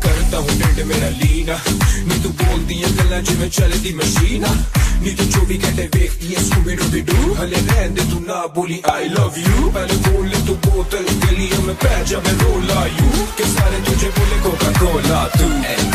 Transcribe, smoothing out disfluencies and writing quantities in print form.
करता हूँ ढिड मेरा लीना नी तू बोलदी है गल्लां जिवें चलदी मशीना नी तू 24 घंटे वेखदी है स्कूबी डूबी डू हले रहन दे तू ना बोली आई लव यू पहले बोल ले तू बोतल गलियों में पै जावे रोला यू के सारे तुझे बोले कोका कोला तू